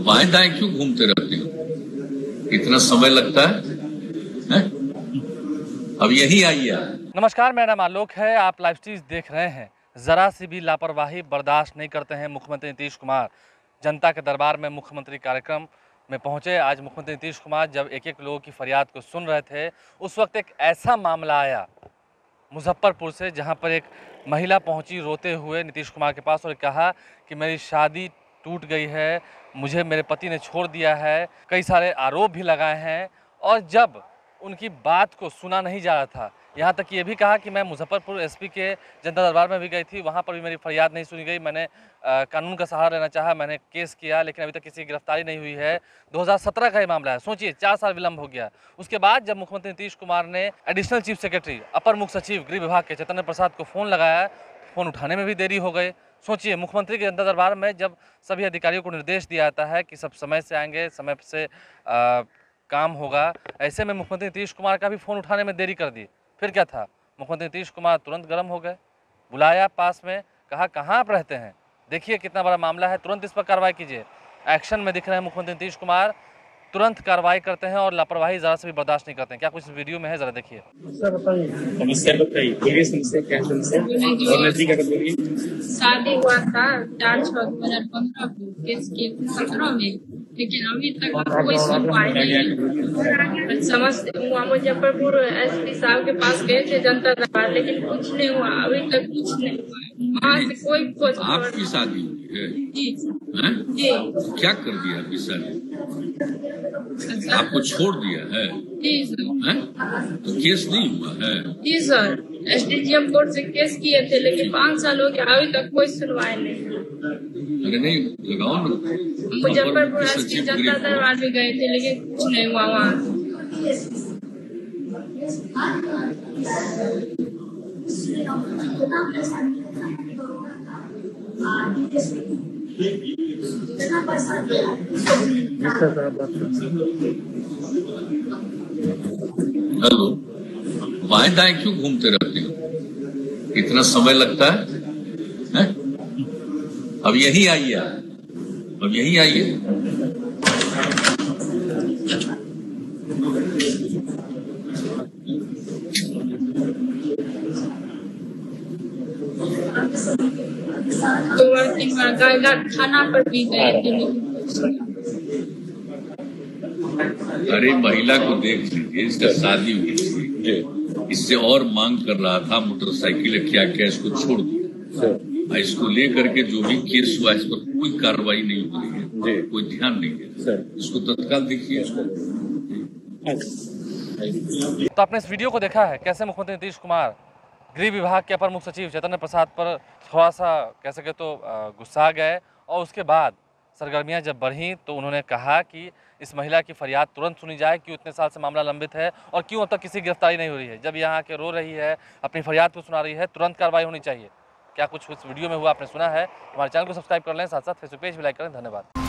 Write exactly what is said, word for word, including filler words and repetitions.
बाएं दाएं क्यों घूमते रहते हो? इतना समय लगता है, है? अब यही आइए। नमस्कार, मेरा नाम आलोक है। आप लाइव स्ट्रीम देख रहे हैं। जरा सी भी लापरवाही बर्दाश्त नहीं करते हैं मुख्यमंत्री नीतीश कुमार। जनता के दरबार में मुख्यमंत्री कार्यक्रम में पहुंचे। आज मुख्यमंत्री नीतीश कुमार जब एक एक लोगों की फरियाद को सुन रहे थे, उस वक्त एक ऐसा मामला आया मुजफ्फरपुर से, जहां पर एक महिला पहुंची रोते हुए नीतीश कुमार के पास और कहा कि मेरी शादी टूट गई है, मुझे मेरे पति ने छोड़ दिया है, कई सारे आरोप भी लगाए हैं। और जब उनकी बात को सुना नहीं जा रहा था, यहाँ तक ये भी कहा कि मैं मुजफ्फरपुर एसपी के जनता दरबार में भी गई थी, वहाँ पर भी मेरी फरियाद नहीं सुनी गई। मैंने आ, कानून का सहारा लेना चाहा, मैंने केस किया, लेकिन अभी तक किसी की गिरफ्तारी नहीं हुई है। दो हज़ार सत्रह का ये मामला है, सोचिए चार साल विलंब हो गया। उसके बाद जब मुख्यमंत्री नीतीश कुमार ने एडिशनल चीफ सेक्रेटरी, अपर मुख्य सचिव गृह विभाग के चैतन्य प्रसाद को फ़ोन लगाया, फ़ोन उठाने में भी देरी हो गई। सोचिए, मुख्यमंत्री के जनता दरबार में जब सभी अधिकारियों को निर्देश दिया जाता है कि सब समय से आएंगे, समय से आ, काम होगा, ऐसे में मुख्यमंत्री नीतीश कुमार का भी फ़ोन उठाने में देरी कर दी। फिर क्या था, मुख्यमंत्री नीतीश कुमार तुरंत गर्म हो गए, बुलाया पास में, कहा कहाँ आप रहते हैं, देखिए कितना बड़ा मामला है, तुरंत इस पर कार्रवाई कीजिए। एक्शन में दिख रहे हैं मुख्यमंत्री नीतीश कुमार, तुरंत कार्रवाई करते हैं और लापरवाही ज़रा से भी बर्दाश्त नहीं करते हैं। क्या कुछ इस वीडियो में है, ज़रा देखिए। समस्या बताइए, बोलिए समस्या क्या समस्या और नजदीक आकर बोलिए। शादी हुआ था चार छह दो हजार पंद्रह को, केस किए थे सत्रह में, लेकिन अभी तक कोई सुनवाई नहीं। समझते हुआ मुजफ्फरपुर एसपी साहब के पास गए थे जनता दरबार, लेकिन कुछ नहीं हुआ, अभी तक कुछ नहीं हुआ। वहाँ से कोई कुछ आपकी शादी हुई है? जी हैं? जी। क्या कर दिया आपकी शादी? अच्छा। आपको छोड़ दिया है? जी सर। हैं? तो केस नहीं हुआ है? जी सर, एसडीजीएम कोर्ट से केस किए थे, लेकिन पाँच साल हो गया, अभी तक कोई सुनवाई नहीं। अरे नहीं, लगाओ ना। मुजफ्फरपुर एसपी जनता दरबार भी गए थे, लेकिन कुछ नहीं हुआ वहाँ। हेलो, बाएं दाएं क्यों घूमते रहते हो? इतना समय लगता है, है? अब यही आइए, अब यही आइए। दो बार तीन बार गायला थाना पर भी गए थे। अरे महिला को देख लीजिए, इसका शादी हुई थी, इससे और मांग कर रहा था, मोटरसाइकिल क्या क्या, इसको छोड़ दिया। इसको लेकर के जो भी केस हुआ, इस पर कोई कार्रवाई नहीं हो रही है, कोई ध्यान नहीं है। इसको तत्काल देखिए। तो आपने इस वीडियो को देखा है, कैसे मुख्यमंत्री नीतीश कुमार गृह विभाग के अपर मुख्य सचिव चैतन्य प्रसाद पर थोड़ा सा कह सके तो गुस्सा गए, और उसके बाद सरगर्मियां जब बढ़ीं तो उन्होंने कहा कि इस महिला की फरियाद तुरंत सुनी जाए, क्यों इतने साल से मामला लंबित है और क्यों अब तक किसी गिरफ्तारी नहीं हो रही है। जब यहाँ के रो रही है, अपनी फरियाद को सुना रही है, तुरंत कार्रवाई होनी चाहिए। क्या कुछ उस वीडियो में हुआ आपने सुना है। हमारे चैनल को सब्सक्राइब कर लें, साथ साथ फेसबुक पेज भी लाइक करें। धन्यवाद।